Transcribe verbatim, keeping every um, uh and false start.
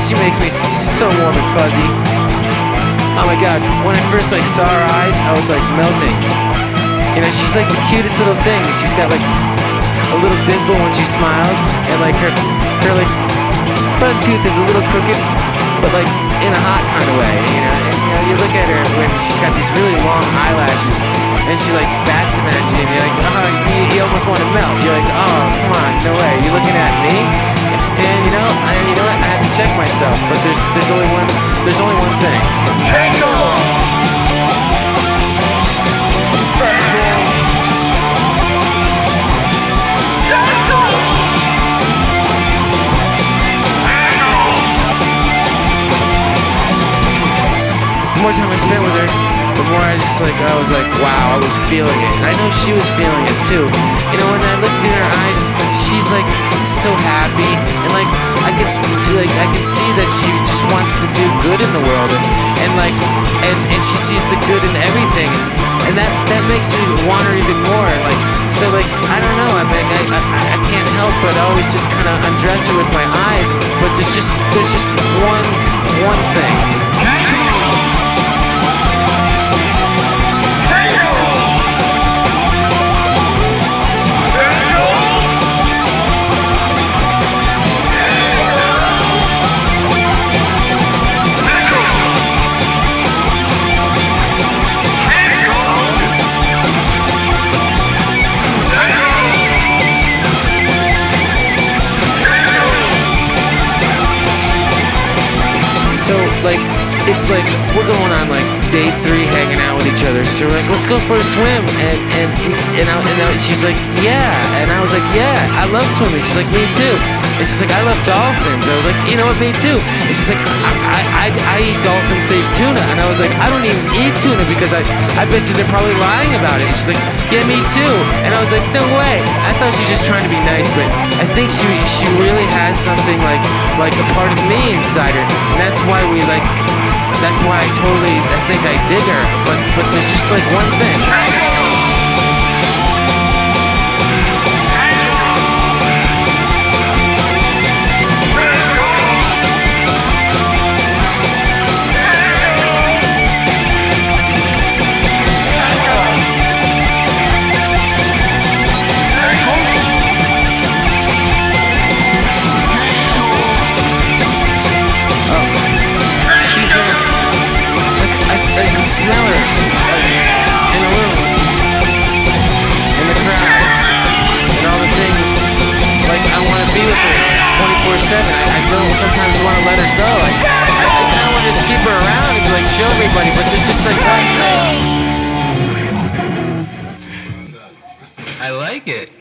she makes me so warm and fuzzy. Oh my god, when I first like saw her eyes, I was like melting. You know, she's like the cutest little thing. She's got like a little dimple when she smiles, and like her, her like front tooth is a little crooked, but like in a hot kind of way. You know, and, you know, you look at her when she's got these really long eyelashes, and she like bats them at you, and you're like, oh, you, you almost want to melt. You're like, oh, come on, no way. You're looking at me, and you know, I, you know what? I have to check myself, but there's there's only one there's only one thing. The more time I spent with her, the more I just like, I was like, wow, I was feeling it. And I know she was feeling it too. You know, when I looked in her eyes, she's like so happy, and like I could see, like I could see that she just wants to do good in the world, and, and like, and, and she sees the good in everything, and that that makes me want her even more. Like, so like, I don't know, I mean, I I, I can't help but always just kind of undress her with my eyes. But there's just there's just one one thing. So, like, it's like, we're going on, like, day three hanging out with each other. So we're like, let's go for a swim. And and and, I, and I, she's like, yeah. And I was like, yeah, I love swimming. She's like, me too. And she's like, I love dolphins. I was like, you know what, me too. And she's like, I, I, I, I eat dolphin-safe tuna. And I was like, I don't even eat tuna because I, I bet you they're probably lying about it. And she's like, yeah, me too. And I was like, no way. I thought she was just trying to be nice, but I think she she really has something like like a part of me inside her. And that's why we like, that's why I totally, I think I dig her. But but there's just like one thing. I can smell her in the room, in the crowd, and all the things. Like, I want to be with her twenty-four seven. I, I don't sometimes want to let her go. I, I, I kind of want to just keep her around and like show everybody, but there's just like one thing. I like it.